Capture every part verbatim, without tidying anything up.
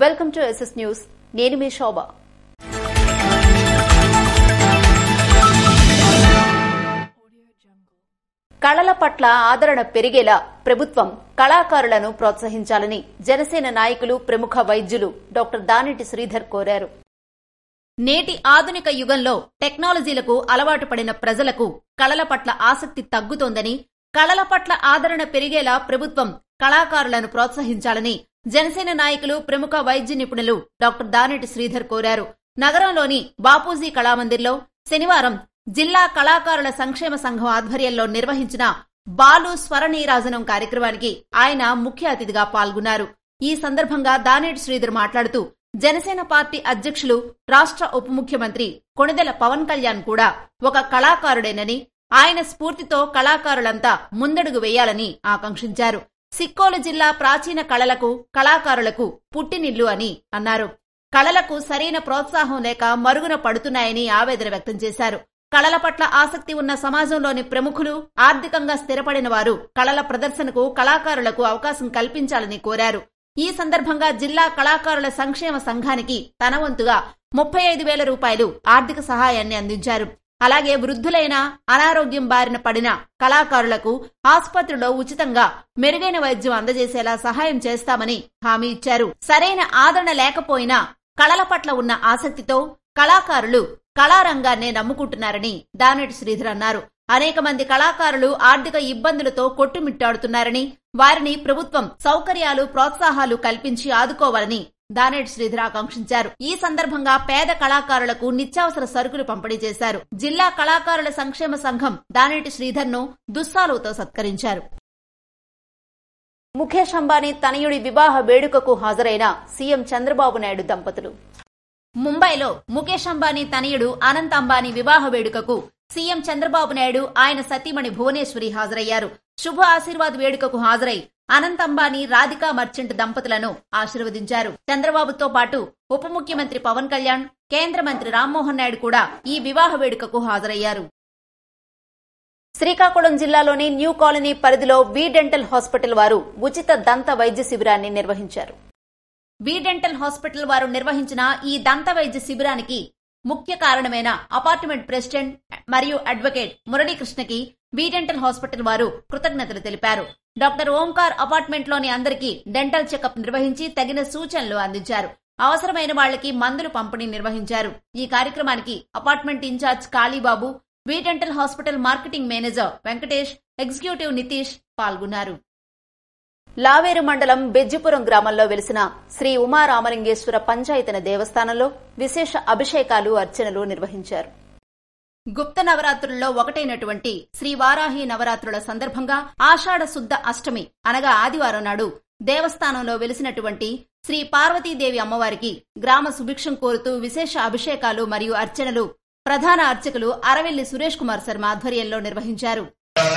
Welcome to SS news. నేను మీ శోభ. కళల పట్ల ఆదరణ పెరిగేలా ప్రభుత్వం కళాకారులను ప్రోత్సహించాలని జనసేన నాయకులు, ప్రముఖ వైద్యులు డాక్టర్ దానేటి శ్రీధర్ కోరారు. నేటి ఆధునిక యుగంలో టెక్నాలజీలకు అలవాటు పడిన ప్రజలకు కళల పట్ల ఆసక్తి తగ్గుతోందని, కళల పట్ల ఆదరణ పెరిగేలా ప్రభుత్వం కళాకారులను ప్రోత్సహించాలని జనసేన నాయకులు, ప్రముఖ వైద్య నిపుణులు డాక్టర్ దానేటి శ్రీధర్ కోరారు. నగరంలోని బాపూజీ కళామందిర్లో శనివారం జిల్లా కళాకారుల సంక్షేమ సంఘం ఆధ్వర్యంలో నిర్వహించిన బాలు స్వరనీరాజనం కార్యక్రమానికి ఆయన ముఖ్య అతిథిగా పాల్గొన్నారు. ఈ సందర్భంగా దానేటి శ్రీధర్ మాట్లాడుతూ, జనసేన పార్టీ అధ్యక్షులు, రాష్ట్ర ఉప ముఖ్యమంత్రి కొణిదెల పవన్ కళ్యాణ్ కూడా ఒక కళాకారుడేనని, ఆయన స్ఫూర్తితో కళాకారులంతా ముందడుగు వేయాలని ఆకాంక్షించారు. సిక్కోలు జిల్లా ప్రాచీన కళలకు, కళాకారులకు పుట్టినిల్లు అని అన్నారు. కళలకు సరైన ప్రోత్సాహం లేక మరుగున పడుతున్నాయని ఆవేదన వ్యక్తం చేశారు. కళల పట్ల ఆసక్తి ఉన్న సమాజంలోని ప్రముఖులు, ఆర్థికంగా స్థిరపడిన వారు కళల ప్రదర్శనకు కళాకారులకు అవకాశం కల్పించాలని కోరారు. ఈ సందర్భంగా జిల్లా కళాకారుల సంక్షేమ సంఘానికి తన వంతుగా ముప్పై ఐదు వేల రూపాయలు ఆర్థిక సహాయాన్ని అందించారు. అలాగే వృద్ధులైన, అనారోగ్యం బారిన పడిన కళాకారులకు ఆసుపత్రిలో ఉచితంగా మెరుగైన వైద్యం అందజేసేలా సహాయం చేస్తామని హామీ ఇచ్చారు. సరైన ఆదరణ లేకపోయినా కళల పట్ల ఉన్న ఆసక్తితో కళాకారులు కళారంగాన్నే నమ్ముకుంటున్నారని దానేటి శ్రీధర్ అన్నారు. అనేక మంది కళాకారులు ఆర్థిక ఇబ్బందులతో కొట్టుమిట్టాడుతున్నారని, వారిని ప్రభుత్వం సౌకర్యాలు, ప్రోత్సాహాలు కల్పించి ఆదుకోవాలని దానేటి శ్రీధర్ ఆకాంక్షించారు. ఈ సందర్భంగా పేద కళాకారులకు నిత్యావసర సరుకులు పంపిణీ చేశారు. జిల్లా కళాకారుల సంక్షేమ సంఘం దానేటి శ్రీధర్ ను దుస్సాలుతో సత్కరించారు. ముఖేష్ అంబానీ తనయుడి వివాహ వేడుకకు హాజరైన సీఎం చంద్రబాబు నాయుడు దంపతులు. ముంబైలో ముఖేష్ అంబానీ తనయుడు అనంత్ అంబానీ వివాహ వేడుకకు సీఎం చంద్రబాబు నాయుడు, ఆయన సతీమణి భువనేశ్వరి హాజరయ్యారు. శుభ ఆశీర్వాద్ వేడుకకు హాజరై అనంత్ అంబానీ, రాధికా మర్చెంట్ దంపతులను ఆశీర్వదించారు. చంద్రబాబుతో పాటు ఉప ముఖ్యమంత్రి పవన్ కళ్యాణ్, కేంద్ర మంత్రి రామ్మోహన్ నాయుడు కూడా ఈ వివాహ వేడుకకు హాజరయ్యారు. శ్రీకాకుళం జిల్లాలోని న్యూ కాలనీ పరిధిలో వి డెంటల్ హాస్పిటల్ వారు ఉచిత దంత వైద్య శిబిరాన్ని నిర్వహించారు. వి డెంటల్ హాస్పిటల్ వారు నిర్వహించిన ఈ దంత వైద్య శిబిరానికి ముఖ్య కారణమైన అపార్ట్మెంట్ ప్రెసిడెంట్ మరియు అడ్వకేట్ మురళీకృష్ణకి వి డెంటల్ హాస్పిటల్ వారు కృతజ్ఞతలు తెలిపారు. డాక్టర్ ఓంకార్ అపార్ట్మెంట్ లోని అందరికీ డెంటల్ చెకప్ నిర్వహించి తగిన సూచనలు అందించారు. అవసరమైన వాళ్లకి మందులు పంపిణీ నిర్వహించారు. ఈ కార్యక్రమానికి apartment incharge Kalibabu, V dental hospital marketing manager Venkatesh, executive Nitish పాల్గొన్నారు. లావేరు మండలం బెజ్జిపురం గ్రామంలో వెలిసిన శ్రీ ఉమారామలింగేశ్వర పంచాయతన దేవస్థానంలో విశేష అభిషేకాలు, అర్చనలు నిర్వహించారు. గుప్త నవరాత్రుల్లో ఒకటైనటువంటి శ్రీ వారాహి నవరాత్రుల సందర్భంగా ఆషాఢ శుద్ధ అష్టమి అనగా ఆదివారం నాడు దేవస్థానంలో వెలిసినటువంటి శ్రీ పార్వతీదేవి అమ్మవారికి గ్రామ సుభిక్షం కోరుతూ విశేష అభిషేకాలు మరియు అర్చనలు ప్రధాన అర్చకులు అరవెల్లి సురేష్ కుమార్ శర్మ ఆధ్వర్యంలో నిర్వహించారు.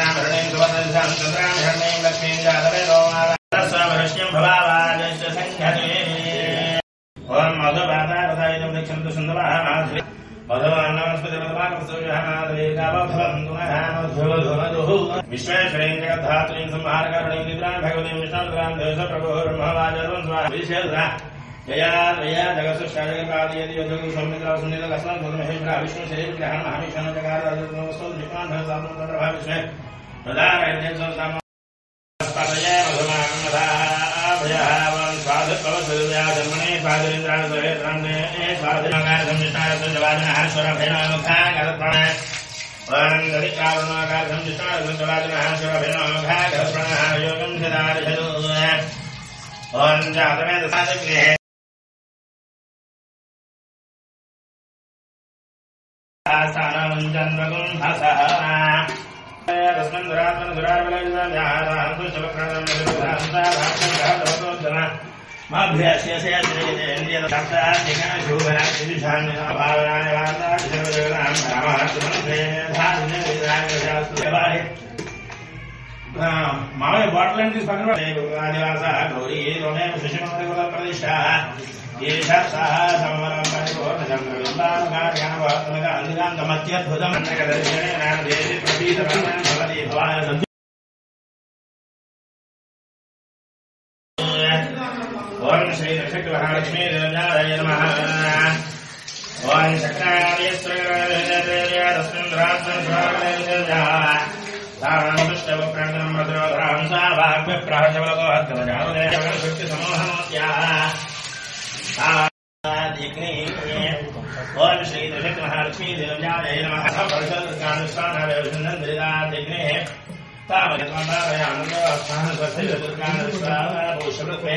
మామయ్య బాటిల్ అని తీసి పక్కన ఆదివాస గౌరీ శిశుమంత్రి ప్రతిష్ట ఓం శ్రీ త్రిశక్తి మహాలక్ష్మీ దేవ్యాయ నమః. ఓం శక్తి సమూహమూర్త్యా ఓం శ్రీ త్రిశక్తి మహాలక్ష్మీ దేవ్యాయ నమః. పరిసర్గానుష్ఠానాభినందరిదాగ్నే తామయానందోత్సాహస్వస్తిదుర్గానుష్ఠాభూషణత్వే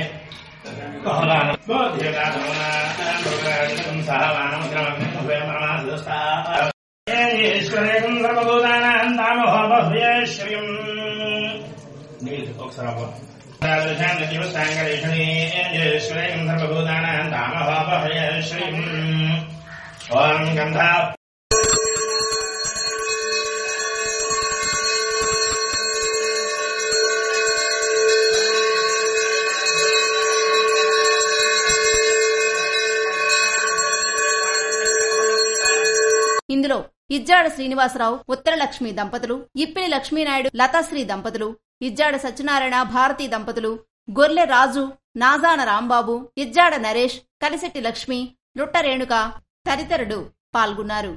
ఓం గంధా ఇందులో ఇజ్జాడ శ్రీనివాసరావు, ఉత్తరలక్ష్మి దంపతులు, ఇప్పిలి లక్ష్మీనాయుడు, లతాశ్రీ దంపతులు, ఇజ్జాడ సత్యనారాయణ, భారతీ దంపతులు, గొర్లె రాజు, నాజాన రాంబాబు, ఇజ్జాడ నరేష్, కలిశెట్టి లక్ష్మి, లుట్ట రేణుక తదితరులు పాల్గొన్నారు.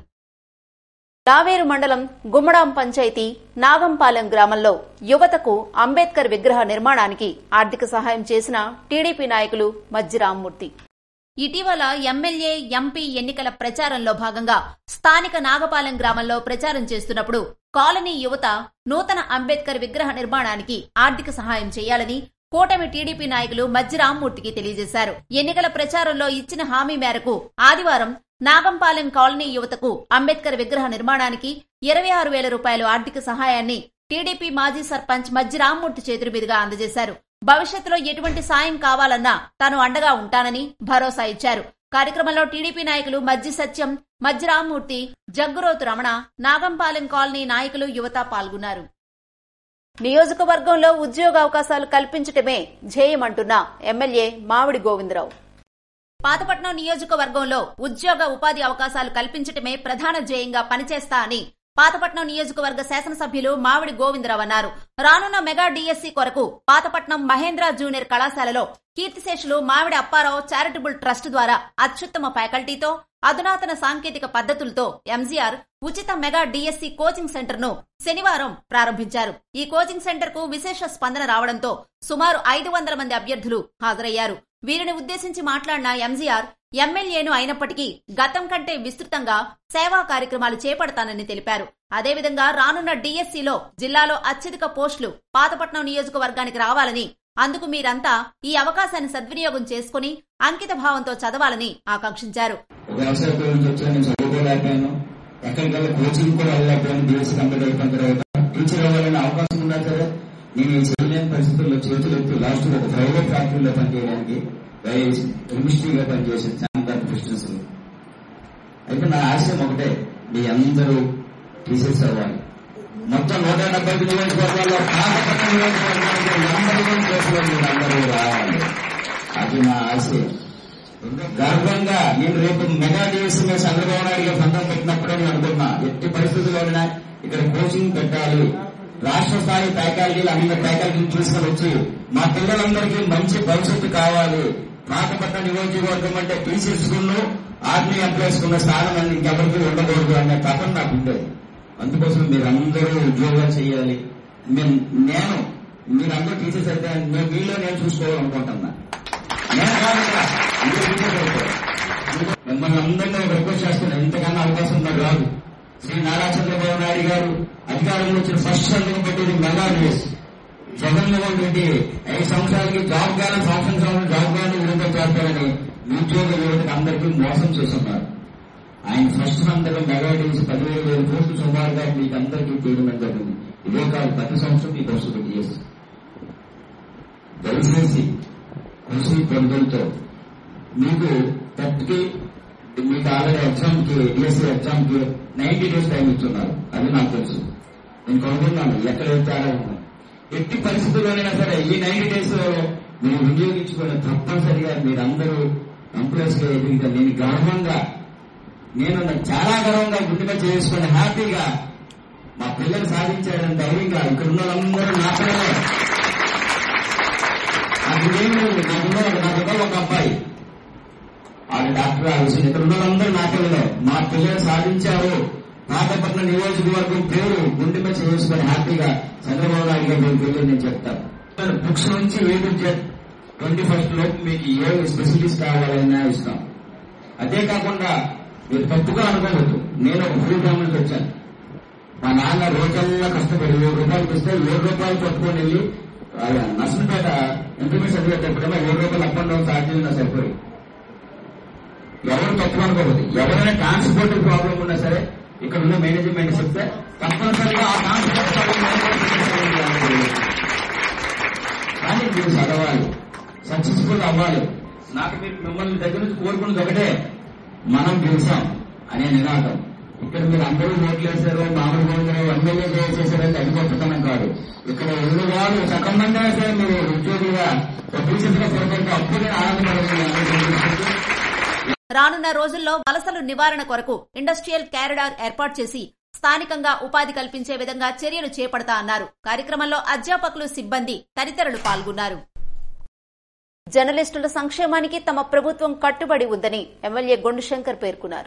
లావేరు మండలం గుమ్మడాం పంచాయతీ నాగంపాలెం గ్రామంలో యువతకు అంబేద్కర్ విగ్రహ నిర్మాణానికి ఆర్థిక సహాయం చేసిన టీడీపీ నాయకులు మజ్జి రామ్మూర్తి. ఇటీవల ఎమ్మెల్యే, ఎంపీ ఎన్నికల ప్రచారంలో భాగంగా స్థానిక నాగపాలెం గ్రామంలో ప్రచారం చేస్తున్నప్పుడు కాలనీ యువత నూతన అంబేద్కర్ విగ్రహ నిర్మాణానికి ఆర్థిక సహాయం చేయాలని కూటమి టీడీపీ నాయకులు మజ్జి రామ్మూర్తికి తెలియజేశారు. ఎన్నికల ప్రచారంలో ఇచ్చిన హామీ మేరకు ఆదివారం నాగంపాలెం కాలనీ యువతకు అంబేద్కర్ విగ్రహ నిర్మాణానికి ఇరవై ఆరు వేల రూపాయల ఆర్థిక సహాయాన్ని టీడీపీ మాజీ సర్పంచ్ మజ్జి రామ్మూర్తి చేతుల మీదుగా అందజేశారు. భవిష్యత్తులో ఎటువంటి సాయం కావాలన్నా తాను అండగా ఉంటానని భరోసా ఇచ్చారు. కార్యక్రమంలో టీడీపీ నాయకులు మజ్జి సత్యం, మజ్జి రామ్మూర్తి, జగ్గురోతు రమణ, నాగంపాలెం కాలనీ నాయకులు, యువత పాల్గొన్నారు. నియోజకవర్గంలో ఉద్యోగ అవకాశాలు కల్పించటమే ధ్యేయమంటున్న ఎమ్మెల్యే మామిడి గోవిందరావు. పాతపట్నం నియోజకవర్గంలో ఉద్యోగ ఉపాధి అవకాశాలు కల్పించటమే ప్రధాన ధ్యేయంగా పనిచేస్తా అని పాతపట్నం నియోజకవర్గ శాసనసభ్యులు మామిడి గోవిందరావు అన్నారు. రానున్న మెగా డీఎస్సీ కొరకు పాతపట్నం మహేంద్ర జూనియర్ కళాశాలలో కీర్తిశేషులు మామిడి అప్పారావు చారిటబుల్ ట్రస్ట్ ద్వారా అత్యుత్తమ ఫ్యాకల్టీతో అధునాతన సాంకేతిక పద్ధతులతో ఎంజీఆర్ ఉచిత మెగా డీఎస్సీ కోచింగ్ సెంటర్ ను శనివారం ప్రారంభించారు. ఈ కోచింగ్ సెంటర్ కు విశేష స్పందన రావడంతో సుమారు ఐదు వందల మంది అభ్యర్థులు హాజరయ్యారు. వీరిని ఉద్దేశించి మాట్లాడిన ఎంజీఆర్ ఎమ్మెల్యేను అయినప్పటికీ గతం కంటే విస్తృతంగా సేవా కార్యక్రమాలు చేపడతానని తెలిపారు. అదేవిధంగా రానున్న డీఎస్సీలో జిల్లాలో అత్యధిక పోస్టులు పాతపట్నం నియోజకవర్గానికి రావాలని, అందుకు మీరంతా ఈ అవకాశాన్ని సద్వినియోగం చేసుకుని అంకిత భావంతో చదవాలని ఆకాంక్షించారు. నేను చేయలేని పరిస్థితుల్లో చేతులు ఎత్తు లాస్ట్ ఒక ప్రైవేట్ ఫ్యాక్టరీలో పనిచేయడానికి కెమిస్ట్రీగా పనిచేసే శాంతా క్రిస్టియన్స్. అయితే నా ఆశయం ఒకటే, మీ అందరూ టీచర్స్ అవ్వాలి. మొత్తం నూట డెబ్బై నియోజకవర్గాల్లో పాతపట్నం నియోజకవర్గానికి అందరూ రావాలి. అది నా ఆశయం. గర్వంగా నేను రేపు మెగా డీఎస్సీ మీద చంద్రబాబు నాయుడు ఫండం పెట్టినప్పుడే నేను అనుకున్నా, ఎట్టి పరిస్థితుల్లో ఇక్కడ కోచింగ్ పెట్టాలి, రాష్ట్ర స్థాయి ఫ్యాకల్టీలు అన్ని ఫ్యాకల్టీలు తీసుకుని వచ్చి మా పిల్లలందరికీ మంచి భవిష్యత్తు కావాలి. పాతపట్నం నియోజకవర్గం అంటే టీచర్స్ కును ఆర్మీ ఎంప్లాయీస్ కున్న స్థానం అని ఇంకెవరికి ఉండకూడదు అనే తపన నాకు ఉండేది. అందుకోసం మీరందరూ ఉద్యోగాలు చేయాలి. నేను మీరందరూ టీచర్స్ అయితే మేము మీలో నేను చూసుకోవాలనుకుంటున్నా. నేను మిమ్మల్ని అందరినీ రిక్వెస్ట్ చేస్తున్నా, ఇంతకన్నా అవకాశం నాకు రాదు. శ్రీ నారా చంద్రబాబు నాయుడు గారు అధికారంలో వచ్చిన ఫస్ట్ సంతకం పెట్టేది మెగా డీఎస్సీ. జగన్మోహన్ రెడ్డి ఐదు సంవత్సరాలకి జాబ్ గ్యారెంటీ సంవత్సరం జాబ్ గ్యారెంటీ విడుదల చేస్తారని నిరుద్యోగ యువతకు అందరికీ మోసం చేస్తున్నారు. ఆయన ఫస్ట్ సంతకం మెగా డీఎస్సీ పదివేల వేల కోట్లు సుమారుగా మీకు అందరికీ తీయడం జరిగింది. ఇదే కాదు, ప్రతి సంవత్సరం మీకు వస్తుంది డీఎస్సీ. దయచేసి కృషి పనులతో మీకు థర్టీ మీకు ఆల్రెడీ ఎగ్జామ్ కి డిఎస్సీ ఎగ్జామ్ కి నైన్టీ డేస్ టైం ఇస్తున్నారు. అది నాకు తెలుసు. నేను కనుగొన్నాను ఎక్కడైతే తేడా ఉన్నాయి. ఎట్టి పరిస్థితుల్లోనైనా సరే ఈ నైన్టీ డేస్ మీరు వినియోగించుకుని తప్పనిసరిగా మీరందరూ ఎంప్లాయీస్ గా ఎదిగితే నేను గర్వంగా నేను చాలా గర్వంగా గుండెగా చేసుకుని హ్యాపీగా మా పిల్లలు సాధించారని ధైర్యంగా ఇక్కడ ఉన్న వాళ్ళందరూ నా పిల్లలే. నాకు ఇదేం లేదు. నాకున్న నాకున్న ఒక అబ్బాయి ఆవిడ డాక్టర్. ఆ విషయం ఇక్కడ ఉన్న వాళ్ళందరూ నా పిల్లలు. మా పిల్లలు సాధించారు. నాగపట్నం నియోజకవర్గం పేరు గుండె మీద చేసుకుని హ్యాపీగా చంద్రబాబు నాయుడు గారు పిల్లలు నేను చెప్తాను. బుక్స్ నుంచి ఏడు జెడ్ ట్వంటీ ఫస్ట్ లోపు మీకు ఏ స్పెసిలిస్ట్ కావాలన్నా ఇస్తాం. అదే కాకుండా మీరు తప్పుగా అనుకోవద్దు. నేను ఒక ఫుల్ ఫ్యామిలీకి వచ్చాను. మా నాన్న రోజల్లా కష్టపడి ఏడు రూపాయలకి ఇస్తే ఏడు రూపాయలు పట్టుకొని వెళ్ళి నర్సంపేట ఇంటర్మీడియట్ చదివేటప్పుడేమో ఏడు రూపాయలు అప్ అండ్ డౌన్ ఛార్జీలు నా సరిపోయి. ఎవరు తప్పు అనుకోవద్దు. ఎవరైనా ట్రాన్స్పోర్ట్ ప్రాబ్లం ఉన్నా సరే ఇక్కడ ఉన్న మేనేజ్మెంట్ చెప్తే తప్పనిసరిగా ఆ ట్రాన్స్పోర్ట్ కానీ మీరు చదవాలి, సక్సెస్ఫుల్ అవ్వాలి. నాకు మీరు మిమ్మల్ని దగ్గర నుంచి కోరుకున్నది ఒకటే, మనం గెలిచాం అనే నినాదం. ఇక్కడ మీరు అందరూ ఓట్లు వేశారు, మామూలు గోవిందరావు ఎమ్మెల్యే చేశారని అది గొప్పతనం కాదు. ఇక్కడ ఎన్ని వాళ్ళు సగం మంది అయినా సరే మీరు ఉద్యోగులుగా రీసెంట్ గా పొరపాటు అప్పుడే ఆనందపడుతుంది. రానున్న రోజుల్లో వలసలు నివారణ కొరకు ఇండస్ట్రియల్ కారిడార్ ఏర్పాటు చేసి స్థానికంగా ఉపాధి కల్పించే విధంగా చర్యలు చేపడతా అన్నారు. కార్యక్రమంలో అధ్యాపకులు, సిబ్బంది తదితరులు పాల్గొన్నారు. జర్నలిస్టుల సంక్షేమానికి తమ ప్రభుత్వం కట్టుబడి ఉందని ఎమ్మెల్యే గొండుశంకర్ పేర్కొన్నారు.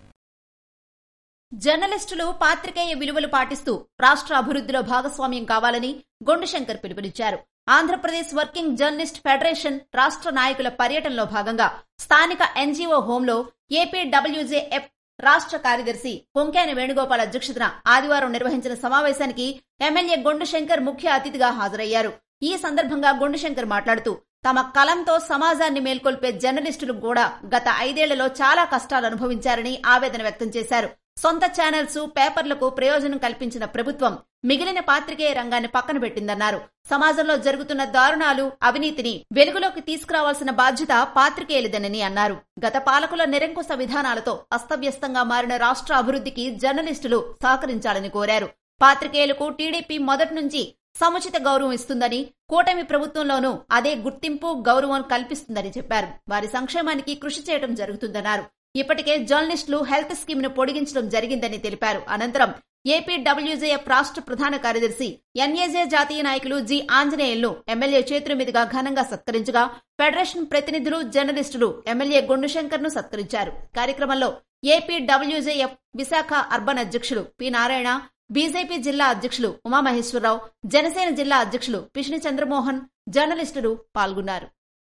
జర్నలిస్టులు పాత్రికేయ విలువలు పాటిస్తూ రాష్ట్ర అభివృద్దిలో భాగస్వామ్యం కావాలని గొండుశంకర్ పిలుపునిచ్చారు. ఆంధ్రప్రదేశ్ వర్కింగ్ జర్నలిస్ట్ ఫెడరేషన్ రాష్ట్ర నాయకుల పర్యటనలో భాగంగా స్థానిక ఎన్జీఓ హోంలో ఏపీడబ్ల్యూజేఎఫ్ రాష్ట్ర కార్యదర్శి పొంకేని వేణుగోపాల్ అధ్యక్షతన ఆదివారం నిర్వహించిన సమావేశానికి ఎమ్మెల్యే గొండుశంకర్ ముఖ్య అతిథిగా హాజరయ్యారు. ఈ సందర్భంగా గొండుశంకర్ మాట్లాడుతూ తమ కలంతో సమాజాన్ని మేల్కొల్పే జర్నలిస్టులు కూడా గత ఐదేళ్లలో చాలా కష్టాలు అనుభవించారని ఆవేదన వ్యక్తం చేశారు. సొంత ఛానల్స్, పేపర్లకు ప్రయోజనం కల్పించిన ప్రభుత్వం మిగిలిన పాత్రికేయ రంగాన్ని పక్కన పెట్టిందన్నారు. సమాజంలో జరుగుతున్న దారుణాలు, అవినీతిని వెలుగులోకి తీసుకురావాల్సిన బాధ్యత పాత్రికేయులదేనని అన్నారు. గత పాలకుల నిరంకుశ విధానాలతో అస్తవ్యస్తంగా మారిన రాష్ట్ర అభివృద్ధికి జర్నలిస్టులు సహకరించాలని కోరారు. పాత్రికేయులకు టీడీపీ మొదటి నుంచి సముచిత గౌరవం ఇస్తుందని, కూటమి ప్రభుత్వంలోనూ అదే గుర్తింపు, గౌరవం కల్పిస్తుందని చెప్పారు. వారి సంక్షేమానికి కృషి చేయడం జరుగుతుందన్నారు. ఇప్పటికే జర్నలిస్టులు హెల్త్ స్కీమ్ ను పొడిగించడం జరిగిందని తెలిపారు. అనంతరం ఏపీడబ్ల్యూజేఎఫ్ రాష్ట్ర ప్రధాన కార్యదర్శి, ఎన్ఏజే జాతీయ నాయకులు జి ఆంజనేయులను ఎమ్మెల్యే చేతుల మీదుగా ఘనంగా సత్కరించగా ఫెడరేషన్ ప్రతినిధులు, జర్నలిస్టులు ఎమ్మెల్యే గొండుశంకర్ ను సత్కరించారు. కార్యక్రమంలో ఏపీడబ్ల్యూజేఎఫ్ విశాఖ అర్బన్ అధ్యక్షులు పి నారాయణ, బీజేపీ జిల్లా అధ్యక్షులు ఉమామహేశ్వరరావు, జనసేన జిల్లా అధ్యక్షులు పిషిని చంద్రమోహన్, జర్నలిస్టులు పాల్గొన్నారు.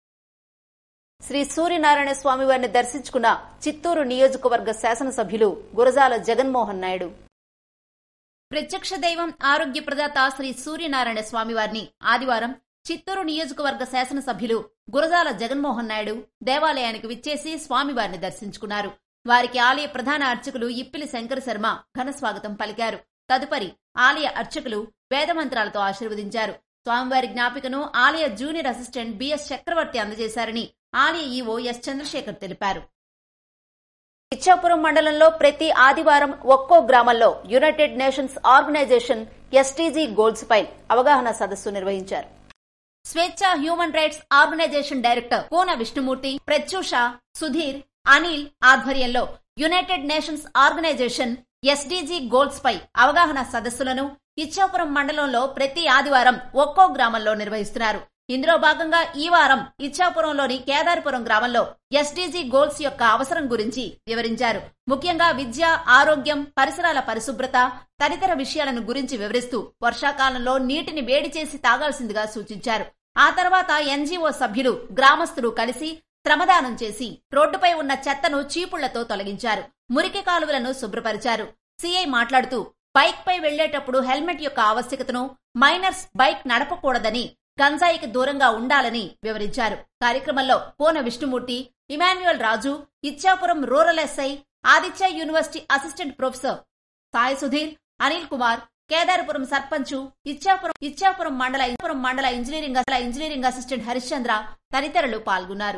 శ్రీ సూర్యనారాయణ స్వామివారిని దర్శించుకున్న చిత్తూరు నియోజకవర్గ శాసనసభ్యులు గురజాల జగన్మోహన్ నాయుడు. ప్రత్యక్ష దైవం, ఆరోగ్య ప్రదాత శ్రీ సూర్యనారాయణ స్వామివారిని ఆదివారం చిత్తూరు నియోజకవర్గ శాసనసభ్యులు గురజాల జగన్మోహన్ నాయుడు దేవాలయానికి విచ్చేసి స్వామివారిని దర్శించుకున్నారు. వారికి ఆలయ ప్రధాన అర్చకులు ఇప్పిలి శంకర శర్మ ఘనస్వాగతం పలికారు. తదుపరి ఆలయ అర్చకులు వేదమంత్రాలతో ఆశీర్వదించారు. స్వామివారి జ్ఞాపికను ఆలయ జూనియర్ అసిస్టెంట్ బిఎస్ చక్రవర్తి అందజేశారని ఆలయ ఈవో ఎస్ చంద్రశేఖర్ తెలిపారు. ఇచ్చాపురం మండలంలో ప్రతి ఆదివారం ఒక్కో గ్రామంలో United Nations organisation SDG goals పై అవగాహన సదస్సు నిర్వహించారు. Swechha human rights organisation director Kona Vishnumurthy, Pratyusha, Sudheer, Anil ఆధ్వర్యంలో United Nations organisation SDG goals పై అవగాహన సదస్సులను ఇచ్చాపురం మండలంలో ప్రతి ఆదివారం ఒక్కో గ్రామంలో నిర్వహిస్తున్నారు. ఇందులో భాగంగా ఈ వారం ఇచ్చాపురంలోని కేదార్పురం గ్రామంలో ఎస్డీజీ గోల్స్ యొక్క అవసరం గురించి వివరించారు. ముఖ్యంగా విద్య, ఆరోగ్యం, పరిసరాల పరిశుభ్రత తదితర విషయాలను గురించి వివరిస్తూ వర్షాకాలంలో నీటిని వేడి చేసి తాగాల్సిందిగా సూచించారు. ఆ తర్వాత ఎన్జీఓ సభ్యులు, గ్రామస్తులు కలిసి శ్రమదానం చేసి రోడ్డుపై ఉన్న చెత్తను చీపుళ్లతో తొలగించారు. మురికి కాలువలను శుభ్రపరిచారు. సీఐ మాట్లాడుతూ బైక్ పై వెళ్లేటప్పుడు హెల్మెట్ యొక్క ఆవశ్యకతను, మైనర్స్ బైక్ నడపకూడదని, గంజాయికి దూరంగా ఉండాలని వివరించారు. కార్యక్రమంలో Kona Vishnumurthy, Emmanuel Raju, Ichchapuram rural SI, Aditya university assistant professor Sai Sudheer, Anil Kumar, Kedarapuram sarpanch, Ichchapuram Ichchapuram మండల మండల ఇంజనీరింగ్ ఇంజనీరింగ్ అసిస్టెంట్ హరిశ్చంద్ర తదితరులు పాల్గొన్నారు.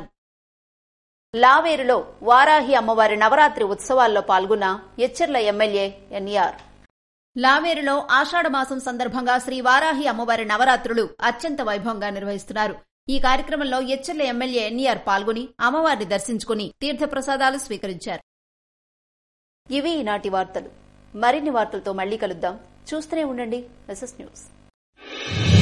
లావేరులో వారాహి అమ్మవారి నవరాత్రి ఉత్సవాల్లో పాల్గొన్న ఎచ్చెర్ల ఎమ్మెల్యే ఎన్ఈఆర్. లావేరులో ఆషాఢమాసం సందర్భంగా శ్రీ వారాహి అమ్మవారి నవరాత్రులు అత్యంత వైభవంగా నిర్వహిస్తున్నారు. ఈ కార్యక్రమంలో ఎచ్చెర్ల ఎమ్మెల్యే ఎన్ఈఆర్ పాల్గొని అమ్మవారిని దర్శించుకుని తీర్థప్రసాదాలు స్వీకరించారు. ఇవి ఈనాటి వార్తలు. మరిన్ని వార్తలతో మళ్లీ కలుద్దాం. చూస్తూనే ఉండండి ఎస్ఎస్ న్యూస్.